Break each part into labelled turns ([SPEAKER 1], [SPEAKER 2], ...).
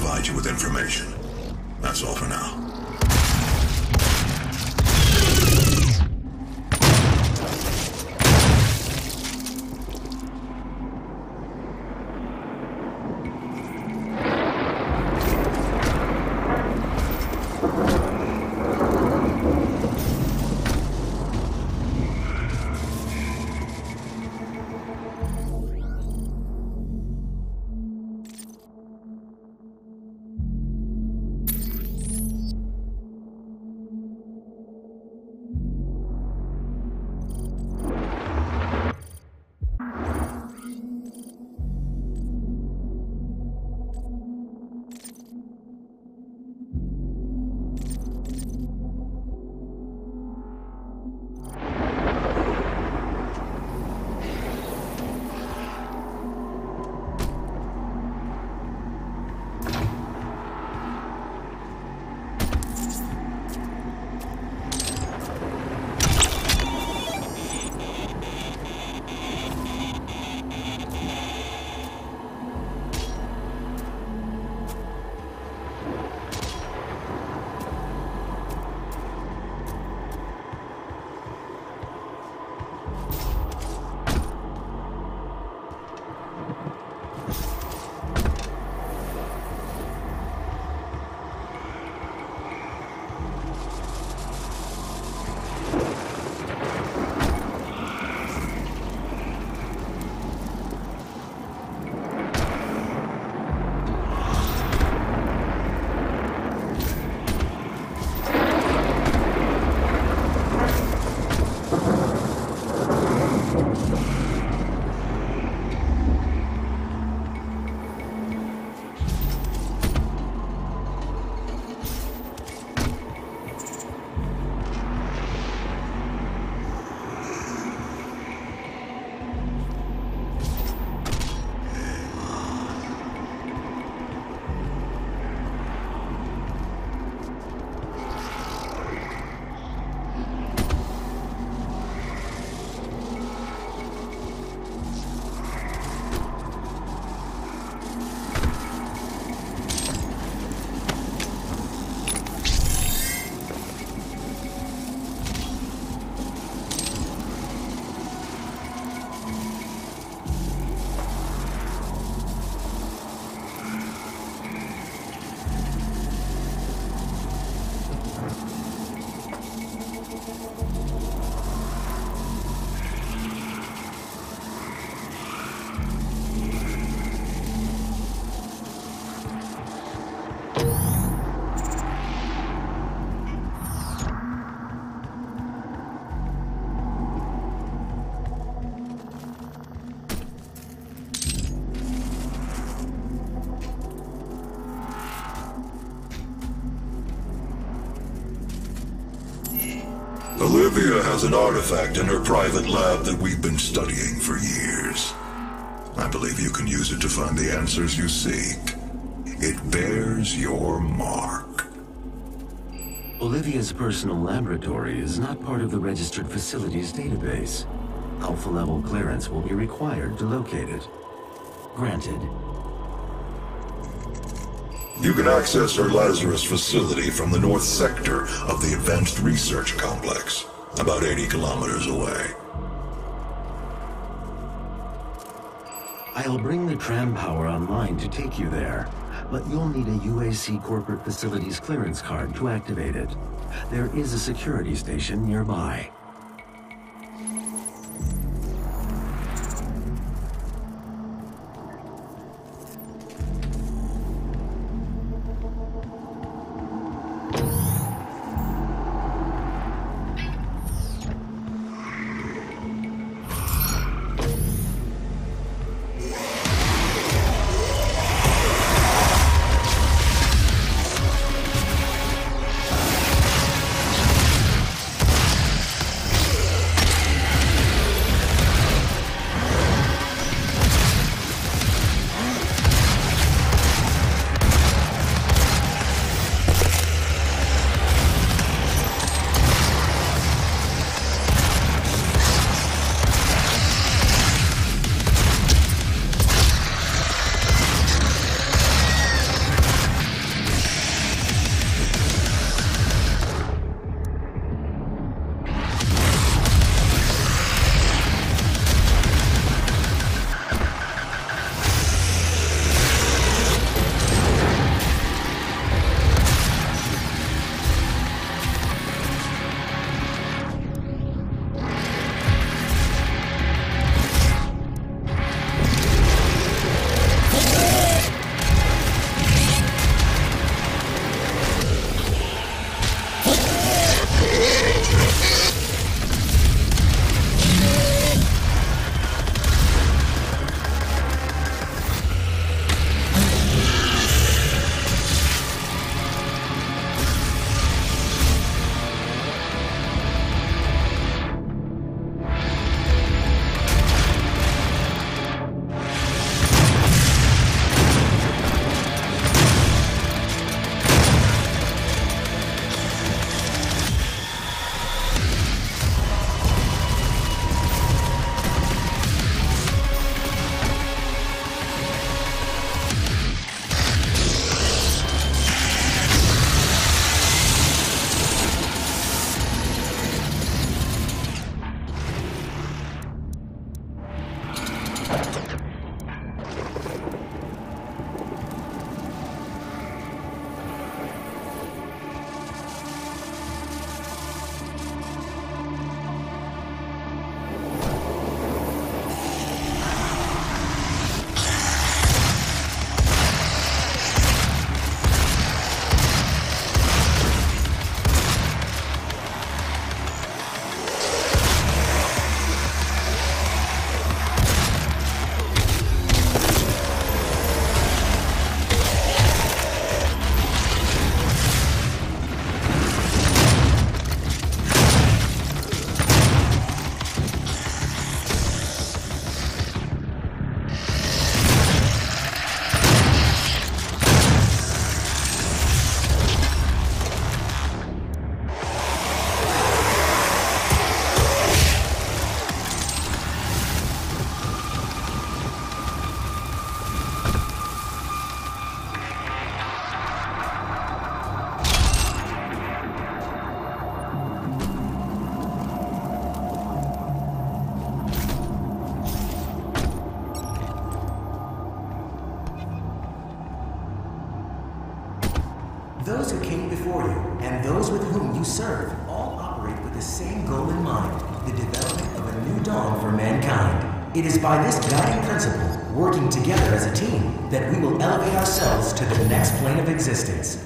[SPEAKER 1] provide you with information. That's all for now. Olivia has an artifact in her private lab that we've been studying for years. I believe you can use it to find the answers you seek. It bears your mark.
[SPEAKER 2] Olivia's personal laboratory is not part of the registered facilities database. Alpha-level clearance will be required to locate it. Granted.
[SPEAKER 1] You can access her Lazarus facility from the north sector of the Advanced Research Complex, about 80 kilometers away.
[SPEAKER 2] I'll bring the tram power online to take you there, but you'll need a UAC corporate facilities clearance card to activate it. There is a security station nearby.
[SPEAKER 3] Those who came before you and those with whom you serve all operate with the same goal in mind, the development of a new dawn for mankind. It is by this guiding principle, working together as a team, that we will elevate ourselves to the next plane of existence.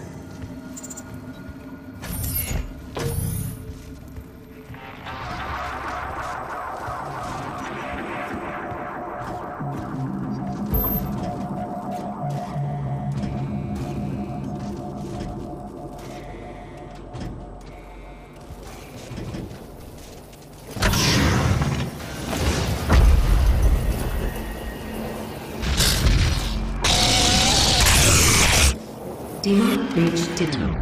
[SPEAKER 4] Demon reached Ditto.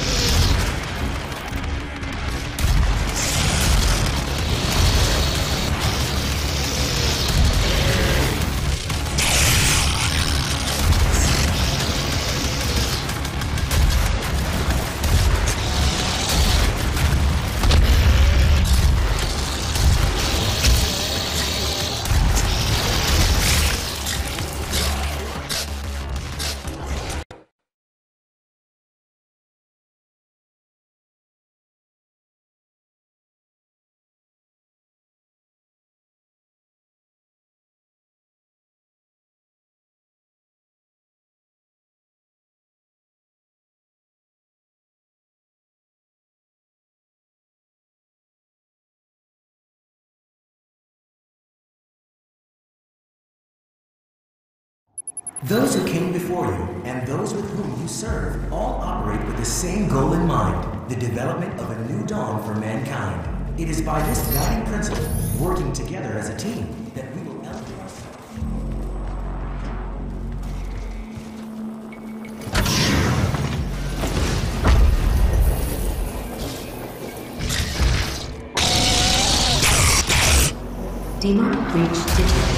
[SPEAKER 3] Those who came before you and those with whom you serve all operate with the same goal in mind, the development of a new dawn for mankind. It is by this guiding principle, working together as a team, that we will elevate ourselves.
[SPEAKER 4] Demon reached Ditto.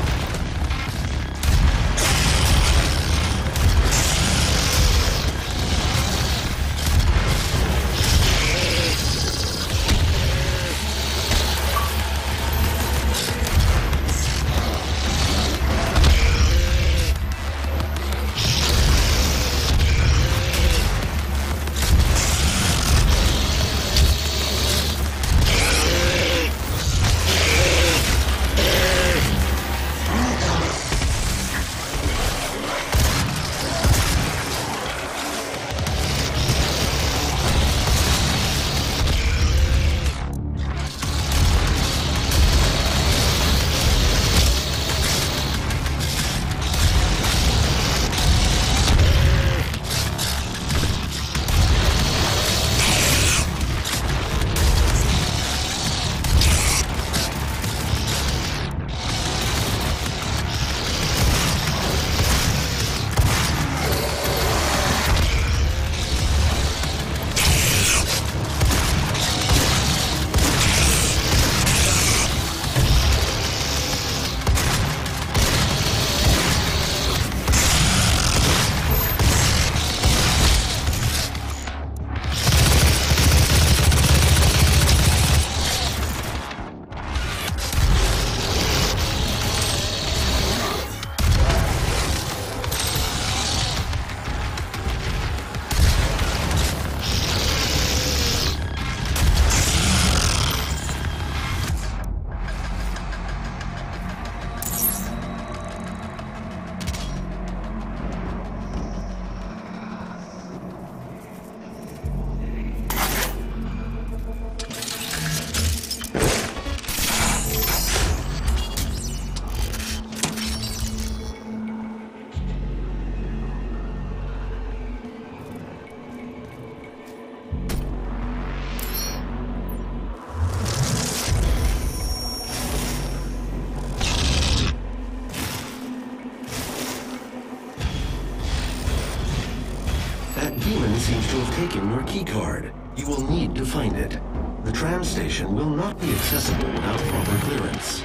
[SPEAKER 2] Demon seems to have taken your keycard. You will need to find it. The tram station will not be accessible without proper clearance.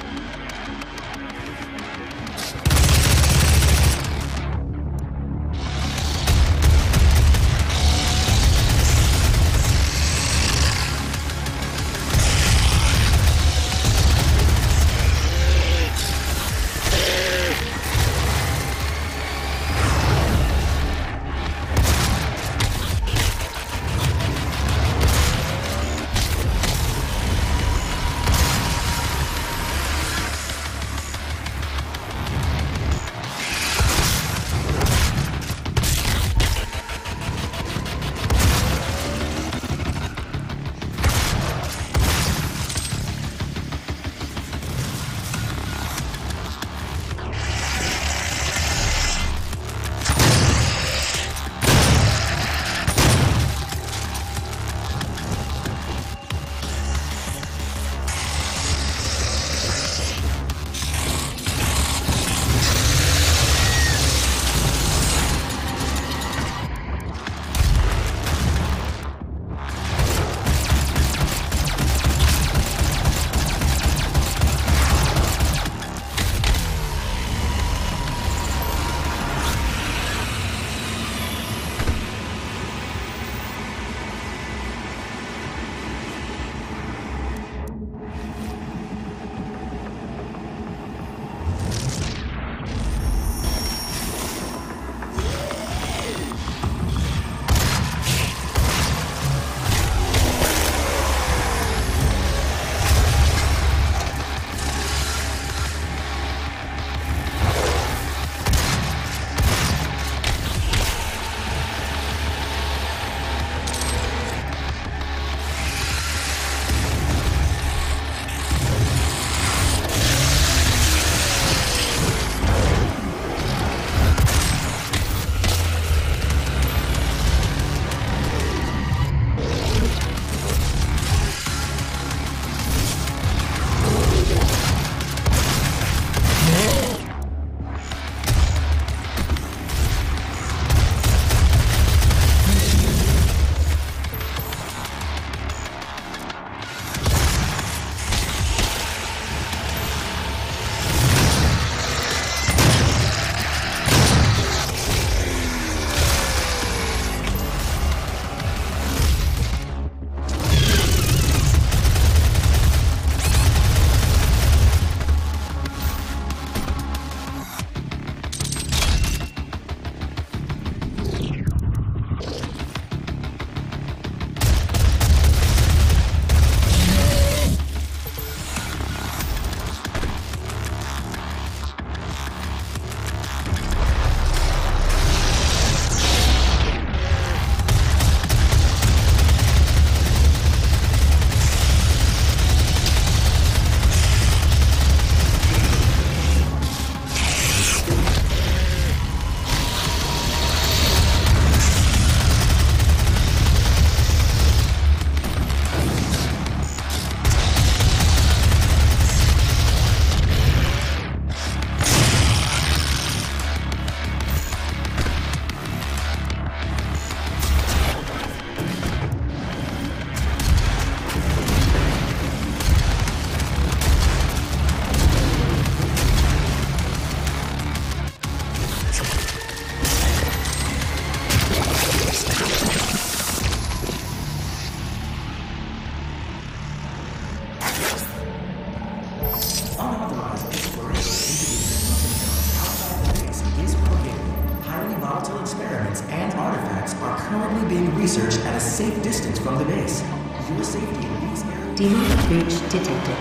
[SPEAKER 3] experiments and artifacts are currently being researched at a safe distance from the base. Your safety in these areas...
[SPEAKER 4] Demon breach detected.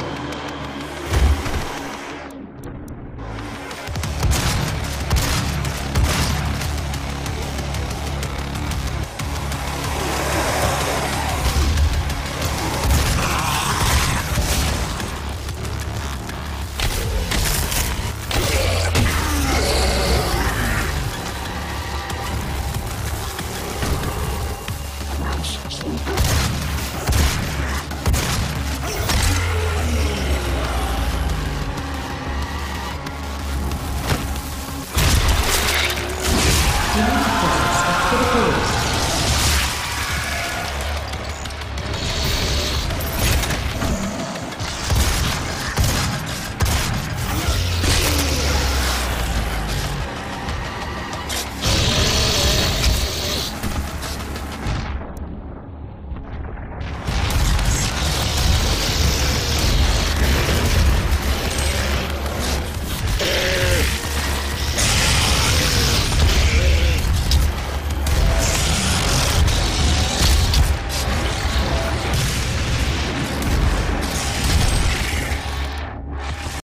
[SPEAKER 4] Demon presence of critical